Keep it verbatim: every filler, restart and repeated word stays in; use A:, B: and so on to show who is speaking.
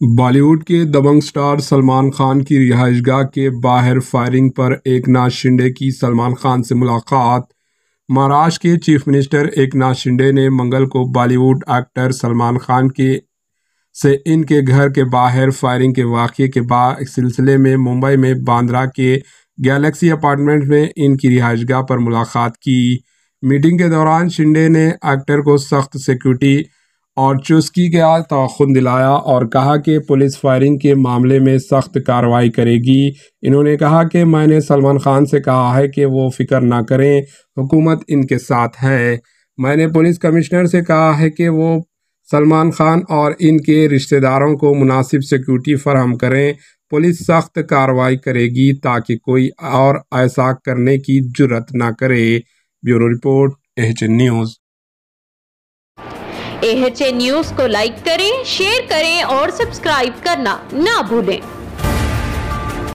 A: बॉलीवुड के दबंग स्टार सलमान खान की रिहाइशगाह के बाहर फायरिंग पर एकनाथ शिंदे की सलमान खान से मुलाकात। महाराष्ट्र के चीफ मिनिस्टर एकनाथ शिंदे ने मंगल को बॉलीवुड एक्टर सलमान खान के से इनके घर के बाहर फायरिंग के वाक़ये के बाद सिलसिले में मुंबई में बांद्रा के गैलेक्सी अपार्टमेंट में इनकी रिहाइशगाह पर मुलाकात की। मीटिंग के दौरान शिंदे ने एक्टर को सख्त सिक्योरिटी और चुस्की का तयक़ुन दिलाया और कहा कि पुलिस फायरिंग के मामले में सख्त कार्रवाई करेगी। इन्होंने कहा कि मैंने सलमान खान से कहा है कि वो फिक्र ना करें, हुकूमत इनके साथ है। मैंने पुलिस कमिश्नर से कहा है कि वो सलमान खान और इनके रिश्तेदारों को मुनासिब सिक्योरिटी फराहम करें। पुलिस सख्त कार्रवाई करेगी ताकि कोई और ऐसा करने की जुर्रत ना करे। Bureau report, AHN news.
B: AHN news को लाइक करें, शेयर करें और सब्सक्राइब करना ना भूलें।